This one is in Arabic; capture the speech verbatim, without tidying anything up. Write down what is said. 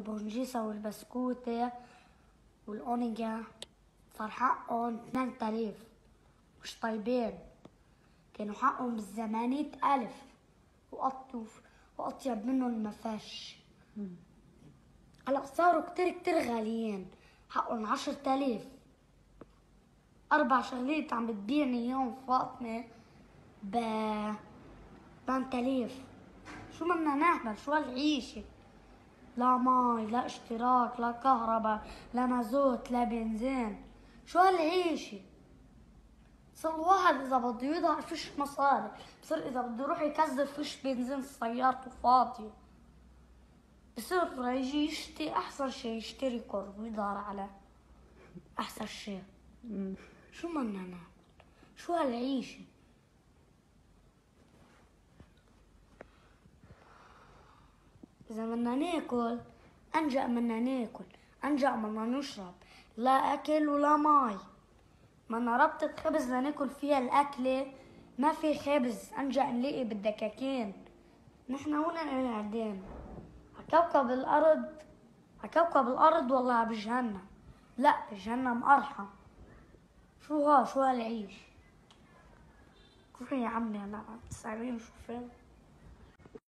والبونجيسة والبسكوتة والأونيجا صار حقهم اثنين آلاف. مش طيبين، كانوا حقهم بالزمانية ألف وأطيب وأطيب منهم ما فش. هلا صاروا كتير كتير غاليين، حقهم عشرة آلاف. أربع شغلات عم بتبيعني يوم فاطمة ب ثمانية آلاف. شو بدنا نعمل؟ شو هالعيشة؟ لا مي، لا اشتراك، لا كهرباء، لا مازوت، لا بنزين. شو هالعيشة؟ صار الواحد إذا بده يضع فيش مصاري، بصير إذا بده يروح يكذب فيش بنزين سيارته فاضية، بصير يجي يشتري أحسن شي، يشتري كرب ويدار على أحسن شي. شو بدنا نعمل؟ شو هالعيشة؟ إذا بدنا ناكل أنجأ منا ناكل، أنجأ منا نشرب، لا أكل ولا مي. بدنا ربطة خبز لناكل فيها الأكلة، ما في خبز. أنجأ نلاقي بالدكاكين. نحن هون قاعدين عكوكب الأرض، عكوكب الأرض والله بجهنم. لا بجهنم أرحم. شو ها؟ شو هالعيش؟ شو يا عمي هلا عم تسأليني شو فين؟